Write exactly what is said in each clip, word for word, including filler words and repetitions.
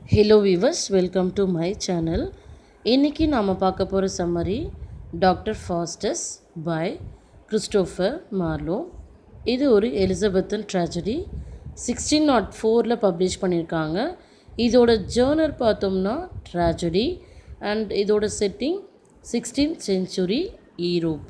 Hello viewers, welcome to my channel. இன்னைக்கு நாம பார்க்க போற summary Doctor Faustus by Christopher Marlow. இது ஒரு Elizabethan tragedy sixteen oh four ல பப்ளிஷ் பண்ணிருக்காங்க. இதோட ஜர்னல் பார்த்தோம்னா tragedy and இதோட setting sixteenth century Europe.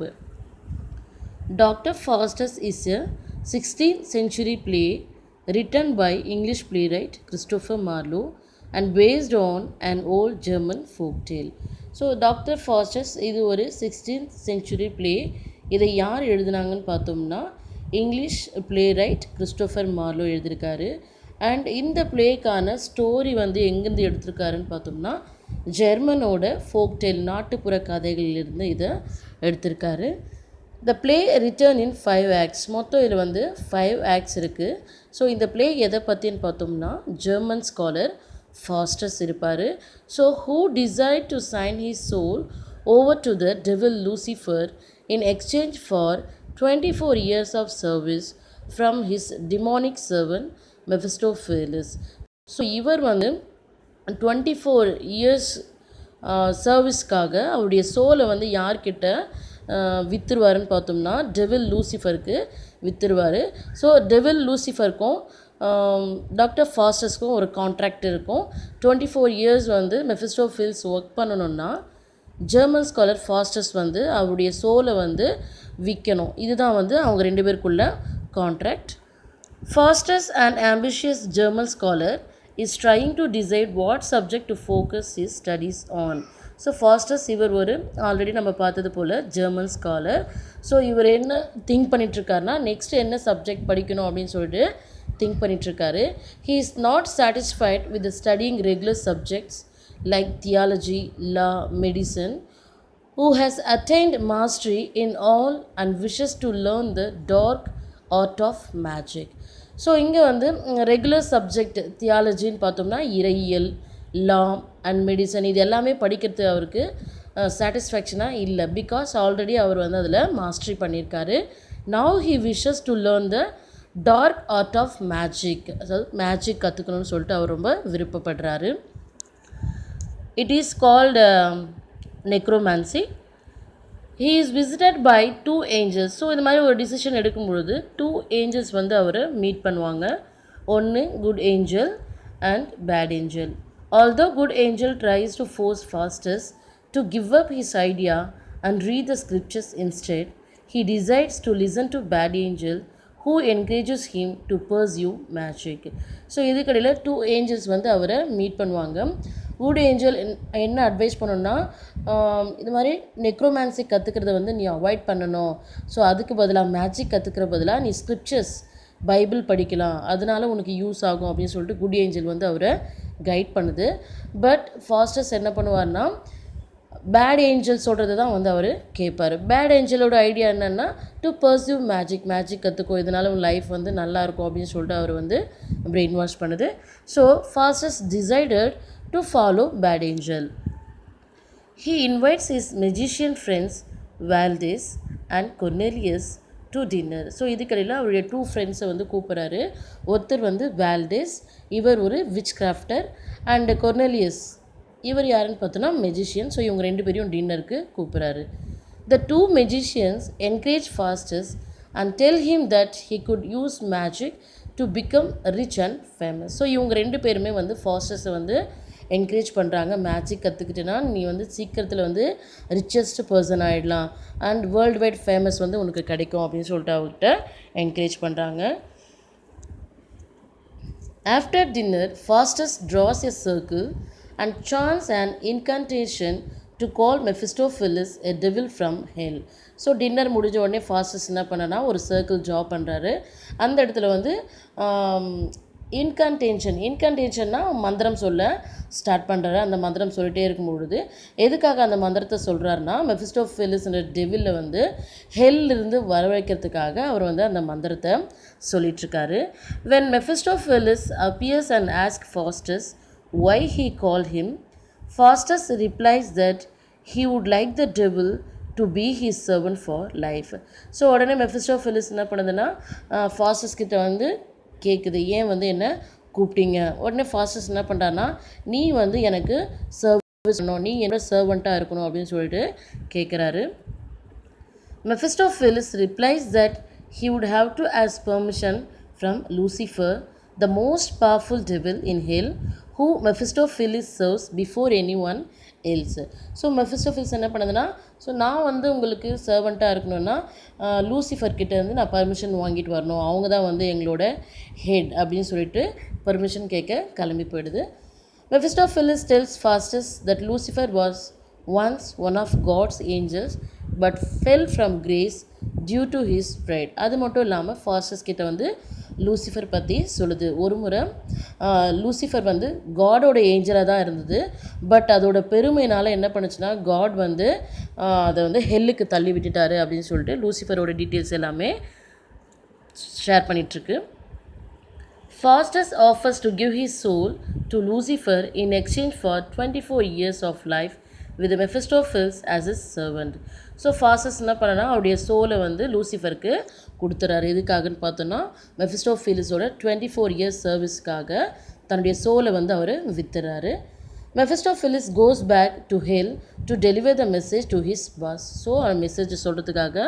Doctor Faustus is a sixteenth century play written by English playwright Christopher Marlow and based on an old German folk tale. So Doctor Faustus இது ஒரு sixteenth century play. இதை யார் எழுதினாங்கன்னு பார்த்தோம்னா English playwright Christopher Marlow எழுதியிருக்காரு. And இந்த பிளேக்கான story வந்து எங்கேருந்து எடுத்திருக்காருன்னு பார்த்தோம்னா ஜெர்மனோட ஃபோக் டேல் நாட்டுப்புற கதைகளிலிருந்து இதை எடுத்திருக்காரு. The play written in five acts. மொத்தம் இதில் வந்து five acts இருக்குது. ஸோ இந்த play எதை பற்றின்னு பார்த்தோம்னா ஜெர்மன் ஸ்காலர் ஃபாஸ்டஸ் இருப்பார். So who decided to sign his soul over to the devil Lucifer in exchange for twenty-four years of service from his demonic servant Mephistopheles. So இவர் வந்து twenty-four years சர்வீஸ்க்காக அவருடைய சோலை வந்து யார்கிட்ட விற்றுருவாருன்னு பார்த்தோம்னா டெவில் லூசிஃபருக்கு விற்றுருவார். ஸோ டெவில் லூசிஃபருக்கும் டாக்டர் ஃபாஸ்டஸ்க்கும் ஒரு கான்ட்ராக்ட் இருக்கும். டுவெண்ட்டி ஃபோர் இயர்ஸ் வந்து மெஃபிஸ்டோஃபீல்ஸ் ஒர்க் பண்ணணுன்னா ஜெர்மன் ஸ்காலர் ஃபாஸ்டஸ் வந்து அவருடைய சோலை வந்து விற்கணும். இதுதான் வந்து அவங்க ரெண்டு பேருக்குள்ள contract. Faustus and ambitious German scholar is trying to decide what subject to focus his studies on. So Faustus இவர் ஒரு ஆல்ரெடி நம்ம பார்த்தது போல் ஜெர்மன் ஸ்காலர். ஸோ இவர் என்ன திங்க் பண்ணிகிட்ருக்காருனா நெக்ஸ்ட் என்ன சப்ஜெக்ட் படிக்கணும் அப்படின்னு சொல்லிட்டு திங்க் பண்ணிகிட்ருக்காரு. He is not satisfied with studying regular subjects like theology, law, medicine, who has attained mastery in all and wishes to learn the dark art of magic. So இங்கே வந்து regular subject தியாலஜின்னு பார்த்தோம்னா இறையியல், law and medicine இது எல்லாமே படிக்கிறது அவருக்கு சாட்டிஸ்ஃபேக்ஷனாக இல்லை. Because already அவர் வந்து அதில் மாஸ்டரி பண்ணியிருக்காரு. Now he wishes to learn the dark art of magic, அதாவது மேஜிக் கற்றுக்கணும்னு சொல்லிட்டு அவர் ரொம்ப விருப்பப்படுறாரு. It is called necromancy. He is visited by two angels. So இந்த மாதிரி ஒரு டிசிஷன் எடுக்கும் பொழுது டூ ஏஞ்சல்ஸ் வந்து அவரை மீட் பண்ணுவாங்க. ஒன்று good angel and bad angel. Although good angel tries to force Faustus to give up his idea and read the scriptures instead. He decides to listen to bad angel who encourages him to pursue magic. So இதுக்கடையில் two angels வந்து அவரை meet பண்ணுவாங்க. Good angel என்ன advice பண்ணணும்னா இது மாதிரி நெக்ரோமான்சி கற்றுக்கிறத வந்து நீ அவாய்ட் பண்ணணும். ஸோ அதுக்கு பதிலாக மேஜிக் கற்றுக்கிற பதிலாக நீ ஸ்கிரிப்சர்ஸ் பைபிள் படிக்கலாம், அதனால உனக்கு யூஸ் ஆகும் அப்படின்னு சொல்லிட்டு குட் ஏஞ்சல் வந்து அவரை கைட் பண்ணுது. பட் ஃபாஸ்டஸ் என்ன பண்ணுவார்னா பேட் ஏஞ்சல் சொல்கிறது தான் வந்து அவர் கேட்பார். பேட் ஏஞ்சலோட ஐடியா என்னென்னா டு பர்சியூ மேஜிக், மேஜிக் கற்றுக்கோ, இதனால் உன் லைஃப் வந்து நல்லாயிருக்கும் அப்படின்னு சொல்லிட்டு அவர் வந்து பிரெயின் வாஷ் பண்ணுது. So Faustus decided to follow bad angel. He invites his magician friends Valdes and Cornelius to dinner. So இதுக்கடையில் அவருடைய டூ ஃப்ரெண்ட்ஸை வந்து கூப்பிட்றாரு. ஒருத்தர் வந்து வால்டேஸ், இவர் ஒரு விச் கிராஃப்டர், அண்ட் கொர்னேலியஸ் இவர் யாருன்னு பார்த்தோன்னா மெஜிஷியன். ஸோ இவங்க ரெண்டு பேரையும் டின்னருக்கு கூப்பிட்றாரு. The two magicians encourage Faustus and tell him that he could use magic to become rich and famous. So இவங்க ரெண்டு பேருமே வந்து ஃபாஸ்டஸை வந்து என்கரேஜ் பண்ணுறாங்க. மேஜிக் கற்றுக்கிட்டேன்னா நீ வந்து சீக்கிரத்தில் வந்து ரிச்சஸ்ட் பர்சன் ஆகிடலாம் அண்ட் வேர்ல்டு வைட் ஃபேமஸ் வந்து உனக்கு கிடைக்கும் அப்படின்னு சொல்லிட்டு அவர்கிட்ட என்கரேஜ் பண்ணுறாங்க. After dinner Faustus draws a circle and chants an incantation to call Mephistopheles a devil from hell. So dinner முடிஞ்ச உடனே ஃபாஸ்டஸ் என்ன பண்ணனா ஒரு சர்க்கிள் ட்ரா பண்ணுறாரு. அந்த இடத்துல வந்து இன்கன்டேஷன் இன்கன்டேஷன்னா மந்திரம் சொல்ல ஸ்டார்ட் பண்ணுறாரு. அந்த மந்திரம் சொல்லிகிட்டே இருக்கும் பொழுது எதுக்காக அந்த மந்திரத்தை சொல்கிறாருன்னா மெஃபிஸ்டோஃபெலிஸ்ன்ற டெவிலில் வந்து ஹெல்லிருந்து வரவழைக்கிறதுக்காக அவர் வந்து அந்த மந்திரத்தை சொல்லிகிட்ருக்காரு. When Mephistopheles appears and asks Faustus why he called him, Faustus replies that he would like the devil to be his servant for life. So உடனே மெஃபிஸ்டோஃபெலிஸ் என்ன பண்ணுதுன்னா ஃபாஸ்டஸ் கிட்ட வந்து கேட்குது, ஏன் வந்து என்ன கூப்பிட்டீங்க. உடனே ஃபாஸ்டஸ் என்ன பண்ணுறாருன்னா, நீ வந்து எனக்கு சர்வீஸ் பண்ணணும், நீ என்னோட சர்வெண்ட்டாக இருக்கணும் அப்படின்னு சொல்லிட்டு கேட்குறாரு. Mephistopheles replies that he would have to ask permission from Lucifer, the most powerful devil in hell, who Mephistopheles serves before anyone else. So Mephistopheles என்ன பண்ணுதுன்னா, ஸோ நான் வந்து உங்களுக்கு சர்வெண்ட்டாக இருக்கணும்னா லூசிஃபர் கிட்டேருந்து நான் பர்மிஷன் வாங்கிட்டு வரணும், அவங்க தான் வந்து எங்களோட ஹெட் அப்படின்னு சொல்லிட்டு பர்மிஷன் கேட்க கிளம்பி போயிடுது. Mephistopheles tells Faustus that Lucifer was once one of God's angels but fell from grace due to his pride. அது மட்டும் இல்லாமல் ஃபாஸ்டஸ் கிட்ட வந்து லூசிஃபர் பற்றி சொல்லுது. ஒரு முறை லூசிஃபர் வந்து காடோட ஏஞ்சலாக தான் இருந்தது, பட் அதோட பெருமையினால் என்ன பண்ணுச்சுன்னா காட் வந்து அதை வந்து ஹெல்லுக்கு தள்ளி விட்டுட்டாரு அப்படின்னு சொல்லிட்டு லூசிஃபரோட டீட்டெயில்ஸ் எல்லாமே ஷேர் பண்ணிகிட்ருக்கு. Faustus offers to give his soul to Lucifer in exchange for twenty-four years of life with Mephistopheles as his servant. So Faustus என்ன பண்ணனா அவருடைய சோலை வந்து லூசிஃபருக்கு கொடுத்துறாரு. எதுக்காகன்னு பார்த்தோன்னா மெஃபிஸ்டோஃபீலிஸோட டுவெண்ட்டி ஃபோர் இயர்ஸ் சர்வீஸ்க்காக தன்னுடைய சோலை வந்து அவர் வித்துறாரு. Mephistopheles goes back to hell to deliver the message to his boss. So அந்த மெசேஜ் சொல்கிறதுக்காக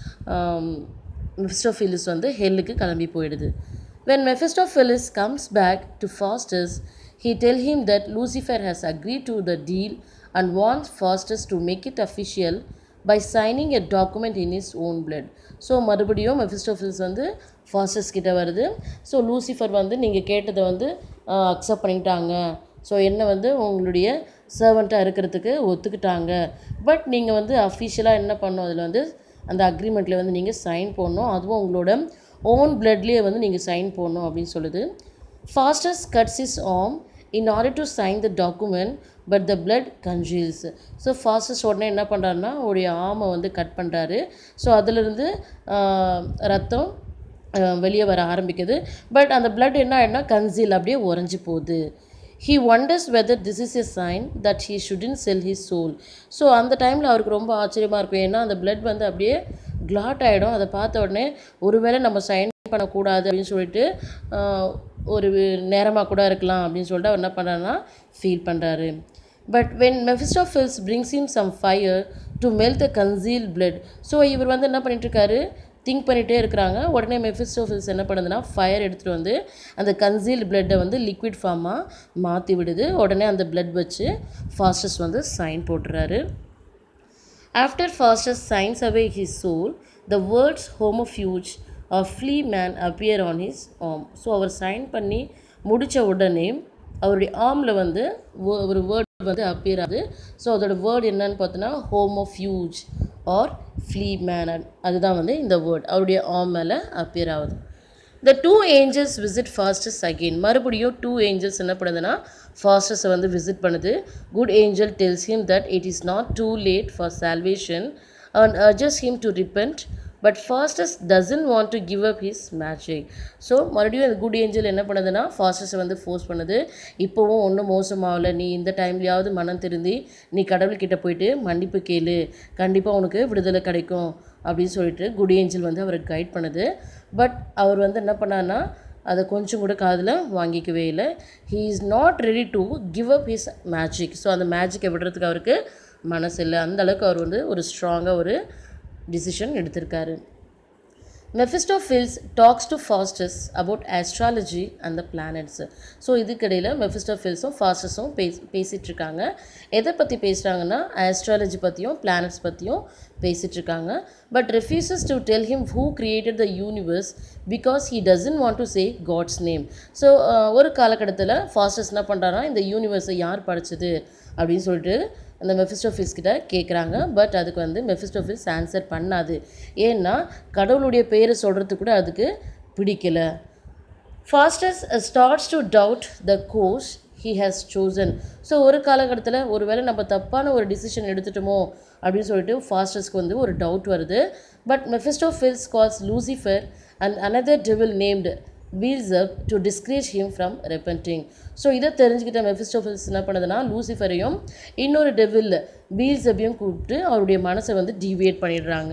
மெஃபிஸ்டோஃபீலிஸ் வந்து ஹெல்லுக்கு கிளம்பி போயிடுது. When Mephistopheles comes back to Faustus, he tells him that Lucifer has agreed to the deal and wants Faustus to make it official by signing a document in his own blood. So மறுபடியும் Mephistopheles வந்து Faustus கிட்ட வருது. So Lucifer வந்து நீங்கள் கேட்டதை வந்து accept பண்ணிட்டாங்க, so என்ன வந்து உங்களுடைய சர்வெண்ட்டாக இருக்கிறதுக்கு ஒத்துக்கிட்டாங்க, பட் நீங்கள் வந்து அஃபிஷியலாக என்ன பண்ணணும், அதில் வந்து அந்த அக்ரிமெண்ட்டில் வந்து நீங்கள் சைன் போடணும், அதுவும் உங்களோட ஓன் பிளட்லேயே வந்து நீங்கள் சைன் போடணும் அப்படின்னு சொல்லுது. Faustus cuts his arm in order to sign the document, but the blood congeals. So Faustus உடனே என்ன பண்ணுறாருன்னா அவருடைய ஆமை வந்து கட் பண்ணுறாரு. ஸோ அதிலிருந்து ரத்தம் வெளியே வர ஆரம்பிக்குது. பட் அந்த பிளட் என்ன ஆகிடுனா கன்சீல் அப்படியே உறைஞ்சி போகுது. He wonders whether this is a sign that he shouldn't sell his soul. So அந்த டைமில் அவருக்கு ரொம்ப ஆச்சரியமாக இருக்கும். ஏன்னா அந்த பிளட் வந்து அப்படியே கிளாட் ஆகிடும். அதை பார்த்த உடனே ஒருவேளை நம்ம சைன் பண்ணக்கூடாது அப்படின்னு சொல்லிட்டு ஒரு நேரமாக கூட இருக்கலாம் அப்படின்னு சொல்லிட்டு அவர் என்ன பண்ணுறாருன்னா ஃபீல் பண்ணுறாரு. But when Mephistopheles brings him some fire to melt the concealed blood. So இவர் வந்து என்ன பண்ணிட்டுருக்காரு, திங்க் பண்ணிகிட்டே இருக்கிறாங்க. உடனே மெஃபிஸ்டோஃபில்ஸ் என்ன பண்ணுதுன்னா ஃபயர் எடுத்துகிட்டு வந்து அந்த கன்சீல்டு பிளட்டை வந்து லிக்விட் ஃபார்மாக மாற்றி விடுது. உடனே அந்த பிளட் வச்சு ஃபாஸ்டஸ் வந்து சைன் போட்டுறாரு. After Faustus signs away his soul, the words homo fuge a flea man appear on his arm. So அவர் சைன் பண்ணி முடித்த உடனே அவருடைய ஆர்மில் வந்து ஒரு வேர்ட் வந்து அப்பியர் ஆகுது. ஸோ அதோட வேர்டு என்னன்னு பார்த்தோன்னா ஹோமோஃபியூஜ் ஆர் ஃப்ளீ மேன், அதுதான் வந்து இந்த வேர்ட் அவருடைய ஆர்ம் மேலே அப்பியர் ஆகுது. The two angels visit Faustus again. மறுபடியும் டூ ஏஞ்சல்ஸ் என்ன பண்ணுதுன்னா ஃபாஸ்டஸை வந்து விசிட் பண்ணுது. Good angel tells him that it is not too late for salvation and urges him to repent. But Faustus doesn't want to give up his magic. So மறுபடியும் அந்த good angel என்ன பண்ணுதுன்னா ஃபாஸ்டஸை வந்து ஃபோர்ஸ் பண்ணுது. இப்போவும் ஒன்றும் மோசமாகல, நீ இந்த டைம்லையாவது மனம் திருந்தி நீ கடவுள்கிட்ட போயிட்டு மன்னிப்பு கேளு, கண்டிப்பாக உனக்கு விடுதலை கிடைக்கும் அப்படின்னு சொல்லிட்டு குட் ஏஞ்சல் வந்து அவரை கைட் பண்ணுது. பட் அவர் வந்து என்ன பண்ணார்னா அதை கொஞ்சம் கூட காதில் வாங்கிக்கவே இல்லை. He is not ready to give up his magic. So அந்த மேஜிக்கை விடுறதுக்கு அவருக்கு மனசு இல்லை. அந்தளவுக்கு அவர் வந்து ஒரு ஸ்ட்ராங்காக ஒரு டிசிஷன் எடுத்திருக்காரு. Mephistopheles talks to Faustus about astrology and the planets. So இதுக்கிடையில் மெஃபிஸ்டோஃபில்ஸும் ஃபாஸ்டஸும் பேசி பேசிகிட்ருக்காங்க. எதை பற்றி பேசுகிறாங்கன்னா ஆஸ்ட்ராலஜி பற்றியும் பிளானட்ஸ் பற்றியும் பேசிகிட்ருக்காங்க. But refuses to tell him who created the universe because he doesn't want to say God's name. So ஒரு காலகட்டத்தில் ஃபாஸ்டஸ் என்ன பண்ணுறாருன்னா இந்த யூனிவர்ஸை யார் படைச்சது அப்படின்னு சொல்லிட்டு அந்த மெஃபிஸ்டோஃபில்ஸ் கிட்ட கேட்குறாங்க. பட் அதுக்கு வந்து மெஃபிஸ்டோஃபில்ஸ் ஆன்சர் பண்ணாது. ஏன்னா கடவுளுடைய பேரை சொல்கிறதுக்கு கூட அதுக்கு பிடிக்கலை. Faustus starts to doubt the course he has chosen. So ஒரு காலகட்டத்தில் ஒரு வேளை நம்ம தப்பான ஒரு டிசிஷன் எடுத்துட்டோமோ அப்படின்னு சொல்லிட்டு ஃபாஸ்டஸ்க்கு வந்து ஒரு டவுட் வருது. But Mephistopheles calls Lucifer and another devil named Beelzebub to discourage him from repenting. So இதை தெரிஞ்சுக்கிட்ட மெஃபிஸ்டோஃபில்ஸ் என்ன பண்ணுதுன்னா லூசிஃபரையும் இன்னொரு டெவில் பீல்செபையும் கூப்பிட்டு அவருடைய மனசை வந்து டீவியேட் பண்ணிடுறாங்க.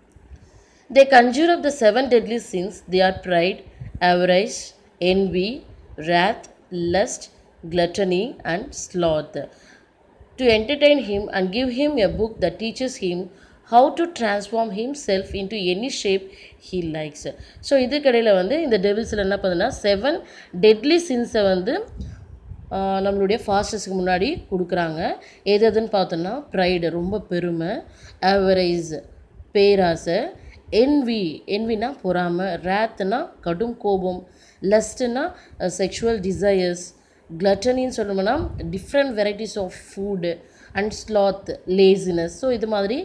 They conjure up the seven deadly sins. They are pride, avarice, envy, wrath, lust, gluttony and sloth, to entertain him and give him a book that teaches him how to transform himself into any shape he likes. So இதுக்கடையில் வந்து இந்த டெவில்ஸில் என்ன பண்ணுதுன்னா seven deadly சின்ஸை வந்து நம்மளுடைய ஃபாஸ்டஸ்க்கு முன்னாடி கொடுக்குறாங்க. எது எதுன்னு பார்த்தோன்னா ப்ரைடு ரொம்ப பெருமை, அவரைஸ் பேராசை, என்வி என்வினா பொறாமை, ரேத்னா கடும் கோபம், லஸ்ட்னா செக்ஷுவல் டிசையர்ஸ், கிளட்டனின்னு சொல்லணும்னா different varieties of food and sloth laziness. So இது மாதிரி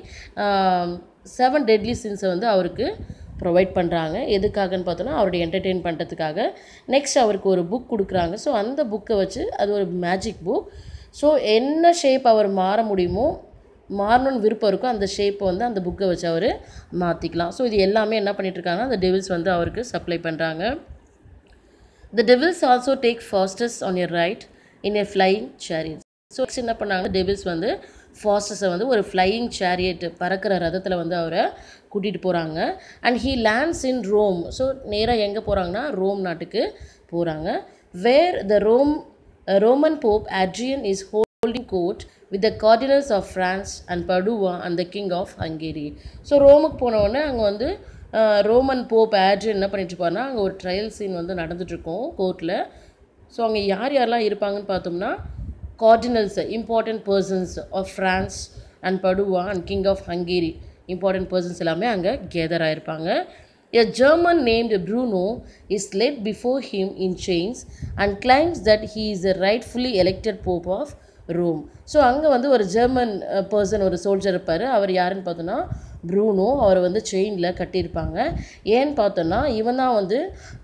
செவன் டெட்லி சின்ஸை வந்து அவருக்கு ப்ரொவைட் பண்ணுறாங்க. எதுக்காகன்னு பார்த்தோன்னா அவருடைய என்டர்டெயின் பண்ணுறதுக்காக. நெக்ஸ்ட் அவருக்கு ஒரு புக் கொடுக்குறாங்க. ஸோ அந்த புக்கை வச்சு அது ஒரு மேஜிக் புக். ஸோ என்ன ஷேப் அவர் மாற முடியுமோ, மாறணும்னு விருப்பம் இருக்கோ அந்த ஷேப்பை வந்து அந்த புக்கை வச்சு அவர் மாற்றிக்கலாம். ஸோ இது எல்லாமே என்ன பண்ணிகிட்ருக்காங்கன்னா அந்த டெவில்ஸ் வந்து அவருக்கு சப்ளை பண்ணுறாங்க. The devils also take Faustus on your right in a flying chariot. So என்ன பண்ணாங்க, டெவில்ஸ் வந்து ஃபாஸ்டஸை வந்து ஒரு ஃப்ளையிங் சேரியட் பறக்கிற ரதத்தில் வந்து அவரை கூட்டிகிட்டு போகிறாங்க. And he lands in Rome. So நேராக எங்கே போகிறாங்கன்னா ரோம் நாட்டுக்கு போகிறாங்க. Where the Rome Roman Pope Adrian is holding court with the cardinals of France and Padua and the king of Hungary. So ரோமுக்கு போனவுடனே அங்கே வந்து ரோமன் போப் ஆட்ரியன் என்ன பண்ணிட்டுருப்பாருன்னா அங்கே ஒரு ட்ரையல் சீன் வந்து நடந்துகிட்ருக்கோம் கோர்ட்டில். ஸோ அங்கே யார் யாரெல்லாம் இருப்பாங்கன்னு பார்த்தோம்னா cardinals important persons of France and Padua and king of Hungary important persons எல்லாமே அங்கே கேதர் ஆகிருப்பாங்க. A German named Bruno is led before him in chains and claims that he is the rightfully elected pope of Rome. So அங்கே வந்து ஒரு German person ஒரு soldier இருப்பார். அவர் யாருன்னு பார்த்தோன்னா ப்ரூனோ. அவரை வந்து செயினில் கட்டியிருப்பாங்க. ஏன்னு பார்த்தோன்னா இவன் தான் வந்து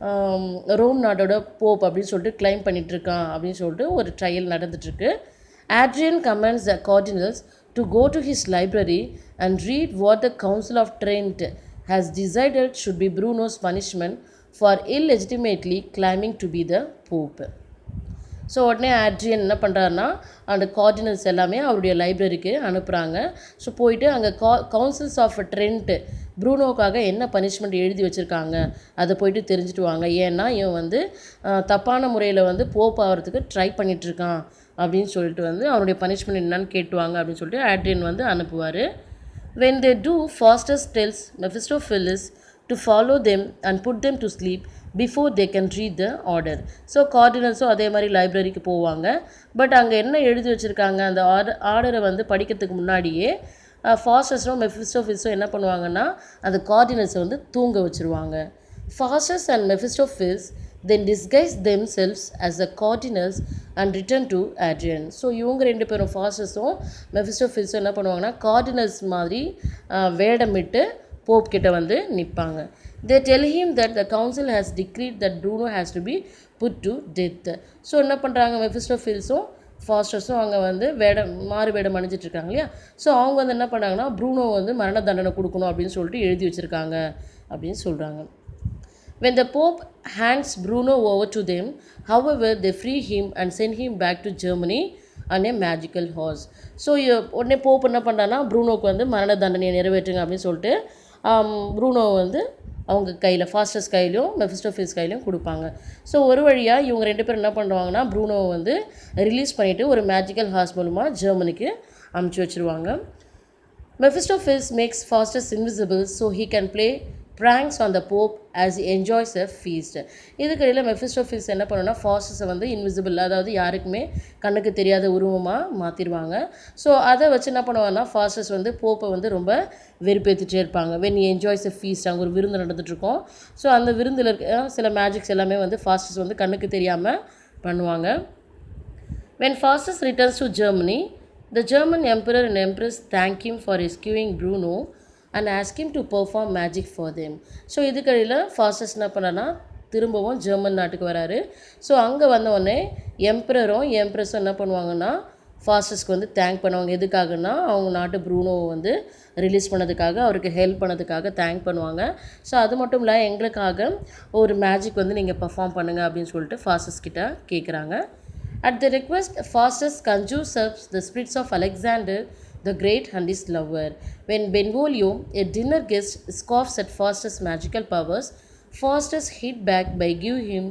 ரோம் நாட்டோட போப் அப்படின்னு சொல்லிட்டு கிளைம் பண்ணிகிட்ருக்கான் அப்படின்னு சொல்லிட்டு ஒரு ட்ரையல் நடந்துகிட்ருக்கு. Adrian commands the cardinals to go to his library and read what the Council of Trent has decided should be Bruno's punishment for illegitimately claiming to be the Pope. So உடனே Adrian என்ன பண்ணுறாருன்னா அந்த cardinals எல்லாமே அவருடைய லைப்ரரிக்கு அனுப்புகிறாங்க. So போயிட்டு அங்கே கா கவுன்சில்ஸ் ஆஃப் ட்ரெண்ட் ப்ரூனோக்காக என்ன பனிஷ்மெண்ட் எழுதி வச்சுருக்காங்க அதை போயிட்டு தெரிஞ்சுட்டு வாங்க. ஏன்னா இவன் வந்து தப்பான முறையில் வந்து போப் ஆகிறதுக்கு ட்ரை பண்ணிகிட்ருக்கான் அப்படின்னு சொல்லிட்டு வந்து அவனுடைய பனிஷ்மெண்ட் என்னன்னு கேட்டுவாங்க அப்படின்னு சொல்லிட்டு ஆட்ரியன் வந்து அனுப்புவார். When they do, Faustus tells Mephistopheles to follow them and put them to sleep before they can read the order. So கார்டினல்ஸும் அதே மாதிரி லைப்ரரிக்கு போவாங்க. பட் அங்கே என்ன எழுதி வச்சுருக்காங்க அந்த ஆர்டர் ஆர்டரை வந்து படிக்கிறதுக்கு முன்னாடியே ஃபாஸ்டஸும் மெஃபிஸ்டோஃபில்ஸும் என்ன பண்ணுவாங்கன்னா அந்த கார்டினல்ஸை வந்து தூங்க வச்சுருவாங்க. Faustus and Mephistopheles then disguise themselves as the cardinals and return to Adrian. So இவங்க ரெண்டு பேரும் ஃபாஸ்டஸும் மெஃபிஸ்டோஃபில்ஸும் என்ன பண்ணுவாங்கன்னா கார்டினல்ஸ் மாதிரி வேடமிட்டு போப் கிட்ட வந்து நிற்பாங்க. They tell him that the council has decreed that Bruno has to be put to death. So என்ன பண்ணுறாங்க மெஃபிஸ்டோஃபில்ஸும் ஃபாஸ்டஸும் அங்கே வந்து வேடம் மாறு வேடம் அணிஞ்சிட்ருக்காங்க இல்லையா. ஸோ அவங்க வந்து என்ன பண்ணாங்கன்னா ப்ரூனோ வந்து மரண தண்டனை கொடுக்கணும் அப்படின்னு சொல்லிட்டு எழுதி வச்சுருக்காங்க அப்படின்னு சொல்கிறாங்க. When the Pope hands Bruno over to them, however, they free him and send him back to Germany on a magical horse. So உடனே போப் என்ன பண்ணுறான்னா ப்ரூனோக்கு வந்து மரண தண்டனையை நிறைவேற்றுங்க அப்படின்னு சொல்லிட்டு ப்ரூனோ வந்து அவங்க கையில் ஃபாஸ்டஸ் கையிலையும் மெஃபிஸ்டோஃபில்ஸ் கையிலையும் கொடுப்பாங்க. ஸோ ஒரு வழியாக இவங்க ரெண்டு பேரும் என்ன பண்ணுவாங்கன்னா ப்ரூனோவை வந்து ரிலீஸ் பண்ணிவிட்டு ஒரு மேஜிக்கல் ஹார்ஸ் மூலமாக ஜெர்மனிக்கு அமுச்சு வச்சுருவாங்க. Mephistopheles makes Faustus invisible so he can play pranks on the Pope as he enjoys a feast. இதுக்கடையில் மெஃபிஸ்டோஃபில்ஸ் என்ன பண்ணுன்னா ஃபாஸ்டஸை வந்து இன்விசிபிள், அதாவது யாருக்குமே கண்ணுக்கு தெரியாத உருவமாக மாற்றிடுவாங்க. ஸோ அதை வச்சு என்ன பண்ணுவாங்கன்னா ஃபாஸ்டஸ் வந்து போப்பை வந்து ரொம்ப வெறுப்பேற்றிட்டே இருப்பாங்க. When he enjoys a feast, அங்கே ஒரு விருந்து நடந்துகிட்ருக்கோம். ஸோ அந்த விருந்தில் இருக்க சில மேஜிக்ஸ் எல்லாமே வந்து ஃபாஸ்டஸ் வந்து கண்ணுக்கு தெரியாமல் பண்ணுவாங்க. When Faustus returns to Germany, the German emperor and empress thank him for rescuing Bruno and ask him to perform magic for them. So இதுக்கடையில் ஃபாஸ்டஸ் என்ன பண்ணான்னா திரும்பவும் ஜெர்மன் நாட்டுக்கு வராரு. ஸோ அங்கே வந்தவுடனே எம்ப்ரரும் எம்ப்ரஸும் என்ன பண்ணுவாங்கன்னா ஃபாஸ்டஸ்க்கு வந்து தேங்க் பண்ணுவாங்க. எதுக்காகனா அவங்க நாட்டு ப்ரூனோவை வந்து ரிலீஸ் பண்ணதுக்காக, அவருக்கு ஹெல்ப் பண்ணதுக்காக தேங்க் பண்ணுவாங்க. ஸோ அது மட்டும் இல்லை எங்களுக்காக ஒரு மேஜிக் வந்து நீங்கள் பர்ஃபார்ம் பண்ணுங்கள் அப்படின்னு சொல்லிட்டு ஃபாஸ்டஸ் கிட்ட கேட்குறாங்க. At the request, Faustus conjures up the spirits of Alexander the Great and his lover. When Benvolio, a dinner guest, scoffs at Faustus' magical powers, Faustus hit back by giving him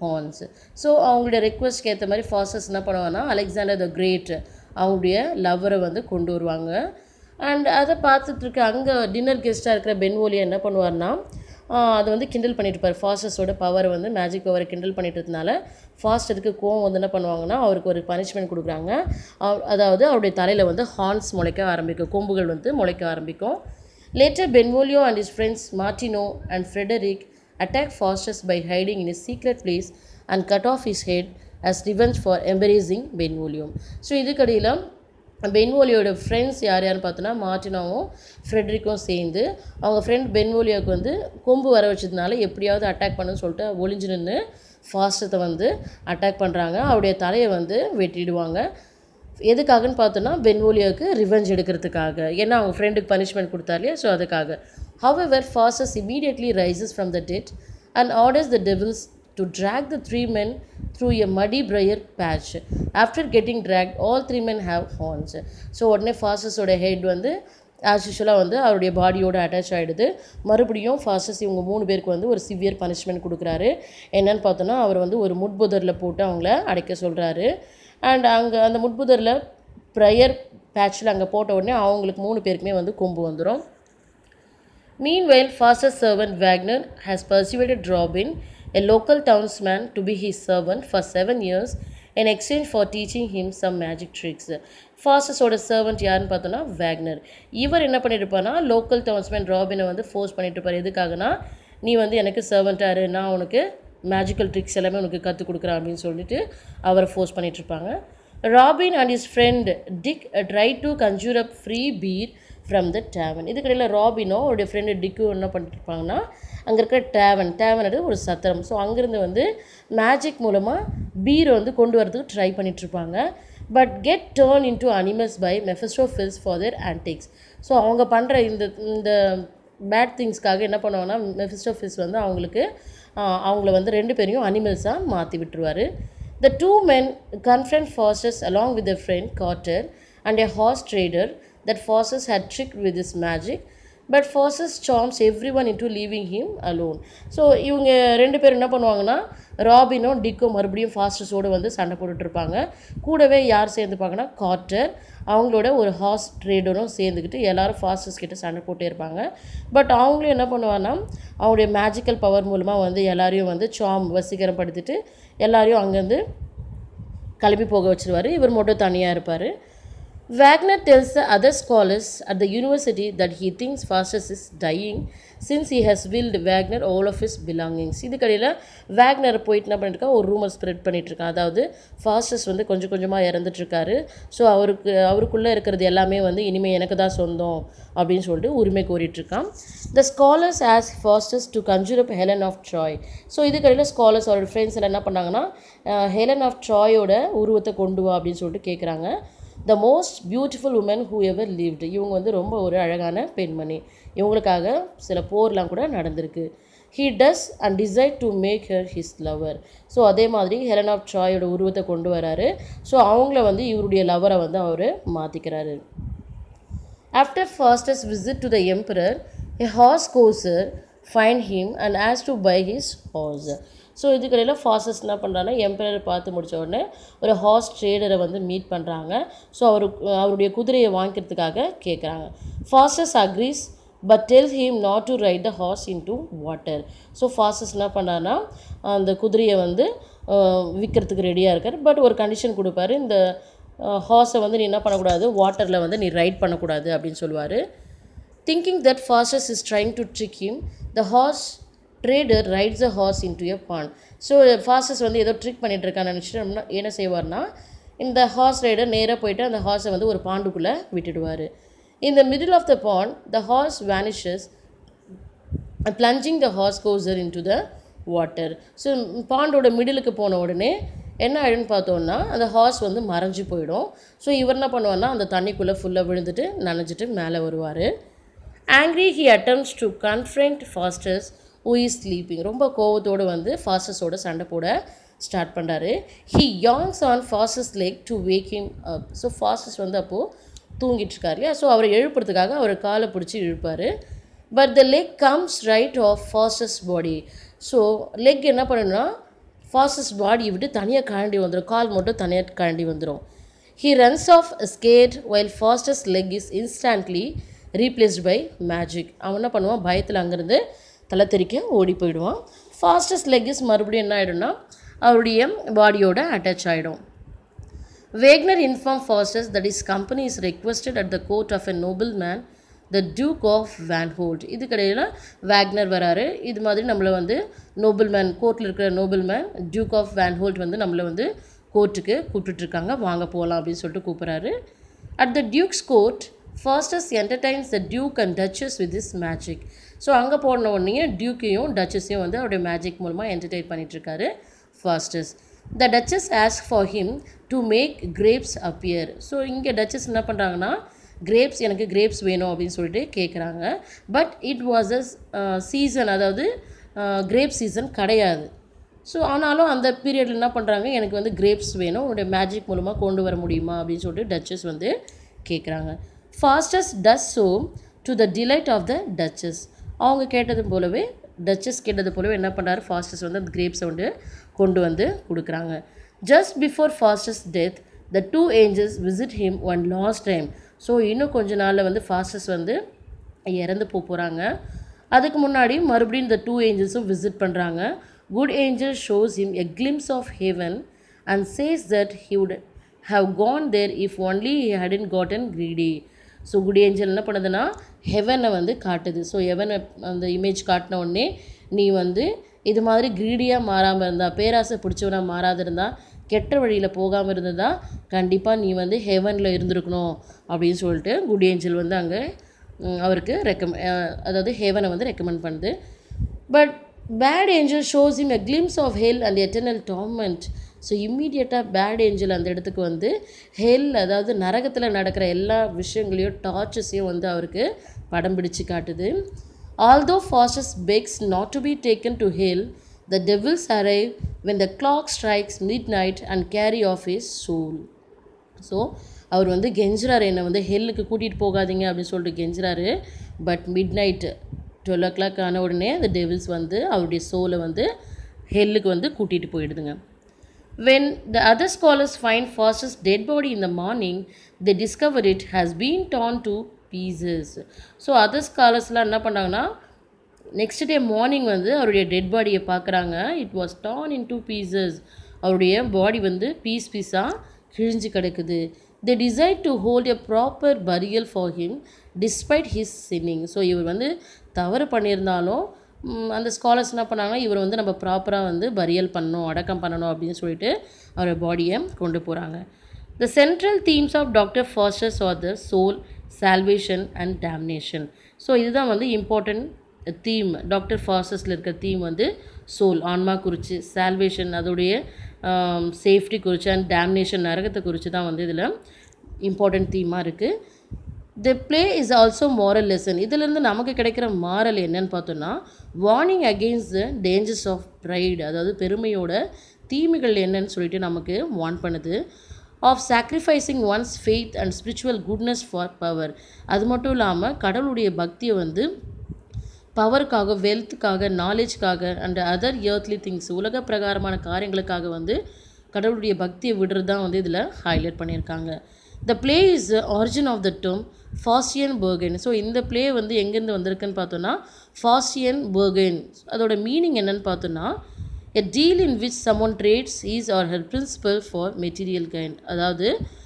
horns. So அவங்களுடைய ரெக்வஸ்ட்க்கு ஏற்ற மாதிரி Faustus என்ன பண்ணுவாங்கன்னா Alexander the great அவங்களுடைய லவ்வரை வந்து கொண்டு வருவாங்க. அண்ட் அதை பார்த்துட்ருக்க அங்கே டின்னர் கெஸ்ட்டாக இருக்கிற பென்வோலியா என்ன பண்ணுவார்னா அதை வந்து கிண்டல் பண்ணிட்டு இருப்பார். ஃபாஸ்டஸோட பவர் வந்து மேஜிக் பவரை கிண்டல் பண்ணிட்டதுனால ஃபாஸ்ட் அதுக்கு கோவம் வந்து என்ன பண்ணுவாங்கன்னா அவருக்கு ஒரு பனிஷ்மெண்ட் கொடுக்குறாங்க. அதாவது அவருடைய தலையில் வந்து ஹார்ன்ஸ் முளைக்க ஆரம்பிக்கும், கொம்புகள் வந்து முளைக்க ஆரம்பிக்கும். Later Benvolio and his friends Martino and Frederick attack Faustus by hiding in a secret place and cut off his head as revenge for embarrassing Benvolio. So இதுக்கடையில் பென்வோலியோட ஃப்ரெண்ட்ஸ் யார் யாருன்னு பார்த்தோன்னா மார்டினாவும் ஃப்ரெட்ரிக்கும் சேர்ந்து அவங்க ஃப்ரெண்ட் பென்வோலியோவுக்கு வந்து கொம்பு வர வச்சதுனால எப்படியாவது அட்டாக் பண்ணுன்னு சொல்லிட்டு ஒளிஞ்சு நின்று ஃபாஸ்டத்தை வந்து அட்டாக் பண்ணுறாங்க. அவருடைய தலையை வந்து வெட்டிடுவாங்க. எதுக்காகன்னு பார்த்தோன்னா பென்வோலியோவுக்கு ரிவெஞ்ச் எடுக்கிறதுக்காக, ஏன்னா அவங்க ஃப்ரெண்டுக்கு பனிஷ்மெண்ட் கொடுத்தாரு இல்லையா, ஸோ அதுக்காக. However, Faustus immediately rises from the dead and orders the devils to drag the three men through a muddy briar patch. After getting dragged, all three men have horns. So உடனே ஃபாஸ்டஸோட head வந்து as யூஷுவலாக வந்து அவருடைய பாடியோட attach ஆகிடுது. மறுபடியும் Faustus இவங்க மூணு பேருக்கு வந்து ஒரு சிவியர் பனிஷ்மெண்ட் கொடுக்குறாரு. என்னன்னு பார்த்தோன்னா அவர் வந்து ஒரு முட்புதரில் போட்டு அவங்கள அடைக்க சொல்கிறாரு. அண்ட் அங்கே அந்த முட்புதரில் ப்ரையர் பேட்சில் அங்கே போட்ட உடனே அவங்களுக்கு மூணு பேருக்குமே வந்து கொம்பு வந்துடும். Meanwhile, Faustus' servant Wagner has persuaded Robin, a local townsman, to be his servant for seven years in exchange for teaching him some magic tricks. ஃபாஸ்டஸோட சர்வெண்ட் யாருன்னு பார்த்தோன்னா வேக்னர். இவர் என்ன பண்ணியிருப்பானா லோக்கல் டவுன்ஸ்மேன் ராபினை வந்து ஃபோர்ஸ் பண்ணிட்டு இருப்பார். எதுக்காகனா நீ வந்து எனக்கு சர்வெண்ட்டாக இரு, நான் உனக்கு மேஜிக்கல் ட்ரிக்ஸ் எல்லாமே உனக்கு கற்றுக் கொடுக்குறேன் அப்படின்னு சொல்லிட்டு அவரை ஃபோர்ஸ் பண்ணிகிட்ருப்பாங்க. Robin and his friend Dick tried to conjure up free beer from the tavern. இதுக்கடையில் ராபினோ அவருடைய ஃப்ரெண்டு டிக்கு என்ன பண்ணிட்டுருப்பாங்கன்னா அங்கே இருக்கிற டேவன் டேவன் ஒரு சத்திரம், ஸோ அங்கேருந்து வந்து மேஜிக் மூலமாக பீரை வந்து கொண்டு வரதுக்கு ட்ரை பண்ணிகிட்ருப்பாங்க. But get turned into animals by Mephistopheles for their antics. So அவங்க பண்ணுற இந்த இந்த பேட் திங்ஸ்க்காக என்ன பண்ணுவாங்கன்னா மெஃபிஸ்டோஃபில்ஸ் வந்து அவங்களுக்கு அவங்கள வந்து ரெண்டு பேரையும் அனிமல்ஸாக மாற்றி விட்டுருவார். The two men confront Faustus along with their friend Carter and a horse trader that Faustus had tricked with his magic, but Faustus charms everyone into leaving him alone. So இவங்க ரெண்டு பேரும் என்ன பண்ணுவாங்கன்னா ராபினோ டிக்கோ மறுபடியும் ஃபாஸ்டஸோடு வந்து சண்டை போட்டுட்ருப்பாங்க. கூடவே யார் சேர்ந்துப்பாங்கன்னா கார்ட்டர் அவங்களோட ஒரு ஹார்ஸ் ட்ரேடரும் சேர்ந்துக்கிட்டு எல்லோரும் ஃபாஸ்டஸ் கிட்ட சண்டை போட்டே இருப்பாங்க. பட் அவங்களும் என்ன பண்ணுவாங்கன்னா அவங்களுடைய மேஜிக்கல் பவர் மூலமாக வந்து எல்லாரையும் வந்து சாம் வசீகரம் படுத்திட்டு எல்லாரையும் அங்கேருந்து கிளம்பி போக வச்சுருவார். இவர் மட்டும் தனியாக இருப்பார். Wagner tells the other scholars at the university that he thinks Faustus is dying since he has willed Wagner all of his belongings. இதுக்கடையில் வேக்னர் போயிட்டு என்ன பண்ணிட்டுருக்கா ஒரு ரூமர் ஸ்ப்ரெட் பண்ணிகிட்ருக்கான். அதாவது ஃபாஸ்டஸ் வந்து கொஞ்சம் கொஞ்சமாக இறந்துட்டுருக்காரு, ஸோ அவருக்கு அவருக்குள்ளே இருக்கிறது எல்லாமே வந்து இனிமேல் எனக்கு தான் சொந்தம் அப்படின்னு சொல்லிட்டு உரிமை கோரிட்டுருக்கான். The scholars ask Faustus to conjure up Helen of Troy. So இதுக்கடையில் ஸ்காலர்ஸ் அவரோட ஃப்ரெண்ட்ஸ் எல்லாம் என்ன பண்ணாங்கன்னா ஹெலன் ஆஃப் ட்ராயோட உருவத்தை கொண்டு வா அப்படின்னு சொல்லிட்டு கேட்குறாங்க. The most beautiful woman who ever lived. இவங்க வந்து ரொம்ப ஒரு அழகான பெண்மணி, இவங்களுக்காக சில போர்லாம் கூட நடந்திருக்கு. He does and decide to make her his lover. So அதே மாதிரி ஹெலன் ஆஃப் ட்ராயோட உருவத்தை கொண்டு வராரு. ஸோ அவங்கள வந்து இவருடைய லவரை வந்து அவர் மாற்றிக்கிறாரு. After Faustus' visit to the emperor, a horse courser find him and asks to buy his horse. So இதுக்கடையில் ஃபாஸ்டஸ் என்ன பண்ணுறாங்கன்னா எம்பரரை பார்த்து முடித்த உடனே ஒரு ஹார்ஸ் ட்ரேடரை வந்து மீட் பண்ணுறாங்க. ஸோ அவரு அவருடைய குதிரையை வாங்கிக்கிறதுக்காக கேட்குறாங்க. Faustus agrees but tells him not to ride the horse into water. So Faustus என்ன பண்ணான்னா அந்த குதிரையை வந்து விற்கிறதுக்கு ரெடியாக இருக்கார். பட் ஒரு கண்டிஷன் கொடுப்பாரு, இந்த ஹார்ஸை வந்து நீ என்ன பண்ணக்கூடாது, வாட்டரில் வந்து நீ ரைட் பண்ணக்கூடாது அப்படின்னு சொல்லுவார். Thinking that Faustus is trying to trick him, the horse trader rides a horse into a pond. So Faustus வந்து ஏதோ ட்ரிக் பண்ணிட்டு இருக்கான்னு நினச்சிட்டு என்ன செய்வார்னா இந்த ஹார்ஸ் ரைடர் நேராக போயிட்டு அந்த ஹார்ஸை வந்து ஒரு பாண்டுக்குள்ளே விட்டுடுவார். In the middle of the pond, the horse vanishes, plunging the horse courser into the water. So பாண்டோட மிடிலுக்கு போன உடனே என்ன ஆயிடுன்னு பார்த்தோன்னா அந்த ஹார்ஸ் வந்து மறைஞ்சு போயிடும். ஸோ இவர் என்ன பண்ணுவார்னா அந்த தண்ணிக்குள்ளே ஃபுல்லாக விழுந்துட்டு நனைஞ்சிட்டு மேலே வருவார். Angry, he attempts to confront Faustus who is sleeping. ரொம்ப கோவத்தோடு வந்து ஃபாஸ்டஸோட சண்டை போட ஸ்டார்ட் பண்ணுறாரு. He yawns on Faustus' leg to wake him up. So Faustus வந்து அப்போது தூங்கிட்டு இருக்காரு இல்லையா, ஸோ அவரை எழுப்புறதுக்காக அவர் காலை பிடிச்சி இழுப்பார். But the leg comes right off Faustus' body. So leg என்ன பண்ணணும்னா ஃபாஸ்டஸ் பாடியை விட்டு தனியாக கழண்டி வந்துடும், கால் மட்டும் தனியாக கழண்டி வந்துடும். He runs off scared while Faustus' leg is instantly replaced by magic. அவன் என்ன பண்ணுவான், பயத்தில் அங்கேருந்து தலை தெறிக்க ஓடி போயிடுவான். Faustus' leg is மறுபடியும் என்ன ஆகிடும்னா அவருடைய பாடியோட அட்டாச் ஆகிடும். Wagner informed Faustus that his company is requested at the court of a nobleman, the Duke of Van Holt. இதுக்கடையில் வேக்னர் வராரு. இது மாதிரி நம்மளை வந்து நோபல்மேன், கோர்ட்டில் இருக்கிற nobleman duke of Van Holt வந்து நம்மளை வந்து கோர்ட்டுக்கு கூப்பிட்டுருக்காங்க, வாங்க போகலாம் அப்படின்னு சொல்லிட்டு கூப்பிட்றாரு. At the duke's court Faustus entertains the Duke and Duchess with his magic. So அங்கே போன உடனே டியூக்கையும் டச்சஸையும் வந்து அவருடைய மேஜிக் மூலமாக என்டர்டெயின் பண்ணிகிட்ருக்காரு Faustus. The Duchess asked for him to make grapes appear. So இங்கே டச்சஸ் என்ன பண்ணுறாங்கன்னா, கிரேப்ஸ் எனக்கு கிரேப்ஸ் வேணும் அப்படின்னு சொல்லிட்டு கேட்குறாங்க. But it was a season, அதாவது கிரேப் சீசன் கிடையாது. ஸோ ஆனாலும் அந்த பீரியடில் என்ன பண்ணுறாங்க, எனக்கு வந்து கிரேப்ஸ் வேணும், உன்னுடைய மேஜிக் மூலமாக கொண்டு வர முடியுமா அப்படின்னு சொல்லிட்டு டச்சஸ் வந்து கேட்குறாங்க. Faustus does so to the delight of the Duchess. அவங்க கேட்டது போலவே, டச்சஸ் கேட்டது போலவே என்ன பண்ணுறாரு, ஃபாஸ்டஸ் வந்து அந்த கிரேப்ஸை வந்து கொண்டு வந்து கொடுக்குறாங்க. Just before Faustus death the two angels visit him one last time. So இன்னும் கொஞ்ச நாளில் வந்து ஃபாஸ்டஸ் வந்து இறந்து போக போகிறாங்க. அதுக்கு முன்னாடி மறுபடியும் இந்த டூ ஏஞ்சல்ஸும் விசிட் பண்ணுறாங்க. Good angel shows him a glimpse of heaven and says that he would have gone there if only he hadn't gotten greedy. So good angel என்ன பண்ணுதுன்னா ஹெவனை வந்து காட்டுது. ஸோ ஹெவனை அந்த இமேஜ் காட்டின உடனே, நீ வந்து இது மாதிரி க்ரீடியாக மாறாமல் இருந்தால், பேராசை பிடிச்சவனாக மாறாது இருந்தால், கெட்ட வழியில் போகாமல் இருந்ததா கண்டிப்பாக நீ வந்து ஹெவனில் இருந்திருக்கணும் அப்படின்னு சொல்லிட்டு குட் ஏஞ்சல் வந்து அங்கே அவருக்கு ரெக்கமெ அதாவது ஹெவனை வந்து ரெக்கமெண்ட் பண்ணுது. But bad angel shows him a glimpse of hell and eternal torment. So இம்மீடியட்டாக பேட் ஏஞ்சல் அந்த இடத்துக்கு வந்து ஹெல், அதாவது நரகத்தில் நடக்கிற எல்லா விஷயங்களையும் டார்ச்சஸையும் வந்து அவருக்கு படம் பிடிச்சு காட்டுது. Although Faustus begs not to be taken to hell, the devils arrive when the clock strikes midnight and carry off his soul. So அவர் வந்து கெஞ்சுறாரு, என்னை வந்து ஹெல்லுக்கு கூட்டிகிட்டு போகாதீங்க அப்படின்னு சொல்லிட்டு கெஞ்சுறாரு. But midnight twelve o'clock ஆன உடனே அந்த டெவில்ஸ் வந்து அவருடைய சோலை வந்து ஹெல்லுக்கு வந்து கூட்டிகிட்டு போயிடுதுங்க. When the other scholars find Faustus' dead body in the morning, they discover it has been torn to pieces. So other ஸ்காலர்ஸ்லாம் என்ன பண்ணாங்கன்னா, நெக்ஸ்ட் டே மார்னிங் வந்து அவருடைய டெட் பாடியை பார்க்குறாங்க. It was torn in two pieces. அவருடைய body வந்து piece பீஸாக கிழிஞ்சு கிடக்குது. They decide to hold a proper burial for him despite his sinning. So இவர் வந்து தவறு பண்ணியிருந்தாலும் அந்த ஸ்காலர்ஸ் என்ன பண்ணாங்கன்னா, இவர் வந்து நம்ம ப்ராப்பராக வந்து பரியல் பண்ணணும், அடக்கம் பண்ணணும் அப்படின்னு சொல்லிட்டு அவரோட பாடியை கொண்டு போகிறாங்க. The central themes of Doctor Faustus are the soul, salvation and damnation. So இதுதான் வந்து இம்பார்ட்டண்ட் தீம். டாக்டர் ஃபாஸ்டஸில் இருக்கிற தீம் வந்து சோல், ஆன்மா குறித்து, சால்வேஷன் அதோடைய சேஃப்டி குறித்து, அண்ட் டேம்னேஷன் நரகத்தை குறித்து தான் வந்து இதில் இம்பார்ட்டண்ட் தீமாக இருக்குது. The play is also moral lesson. இதிலேருந்து நமக்கு கிடைக்கிற மாரல் என்னன்னு பார்த்தோன்னா, warning against the dangers of pride, அதாவது பெருமையோட தீமைகள் என்னன்னு சொல்லிட்டு நமக்கு வார்ன் பண்ணுது. Of sacrificing one's faith and spiritual goodness for power. அது மட்டும் இல்லாமல் கடவுளுடைய பக்தியை வந்து பவருக்காக, வெல்த்துக்காக, நாலேஜ்க்காக அண்ட் அதர் எர்த்லி திங்ஸ், உலக பிரகாரமான காரியங்களுக்காக வந்து கடவுளுடைய பக்தியை விடுறது தான் வந்து இதில் ஹைலைட் பண்ணியிருக்காங்க. The play is origin of the term Faustian bargain. So இந்த பிளே வந்து எங்கேருந்து வந்திருக்குன்னு பார்த்தோன்னா, ஃபாஸ்டியன் பர்கன். அதோட மீனிங் என்னன்னு பார்த்தோன்னா, a deal in which someone trades his or her principle for material gain. அதாவது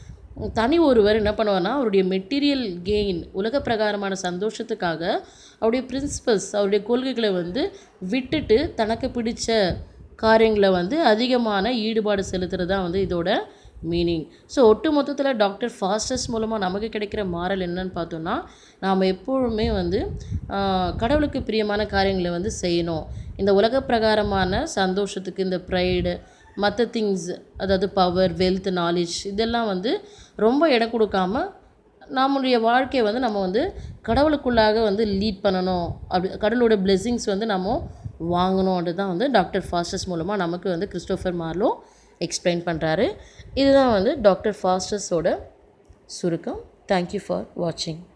தனி ஒருவர் என்ன பண்ணுவார்னா, அவருடைய மெட்டீரியல் கெயின், உலக பிரகாரமான சந்தோஷத்துக்காக அவருடைய பிரின்சிபல்ஸ், அவருடைய கொள்கைகளை வந்து விட்டுட்டு தனக்கு பிடிச்ச காரியங்களை வந்து அதிகமான ஈடுபாடு செலுத்துறது தான் வந்து இதோட மீனிங். ஸோ ஒட்டு மொத்தத்தில் டாக்டர் ஃபாஸ்டஸ் மூலமாக நமக்கு கிடைக்கிற மாரல் என்னன்னு பார்த்தோன்னா, நாம் எப்பொழுதுமே வந்து கடவுளுக்கு பிரியமான காரியங்களை வந்து செய்யணும். இந்த உலக பிரகாரமான சந்தோஷத்துக்கு, இந்த ப்ரைடு, மற்ற திங்ஸ், அதாவது பவர், வெல்த், நாலேஜ் இதெல்லாம் வந்து ரொம்ப இடம் கொடுக்காம நம்முடைய வாழ்க்கையை வந்து நம்ம வந்து கடவுளுக்குள்ளாக வந்து லீட் பண்ணணும். அப்படி கடவுளோட பிளெஸிங்ஸ் வந்து நம்ம வாங்கணுன்றது தான் வந்து டாக்டர் ஃபாஸ்டஸ் மூலமாக நமக்கு வந்து கிறிஸ்டோஃபர் மார்லோ எக்ஸ்பிளைன் பண்ணுறாரு. இதுதான் வந்து டாக்டர் ஃபாஸ்டஸோட சுருக்கம். தேங்க்யூ ஃபார் வாட்சிங்.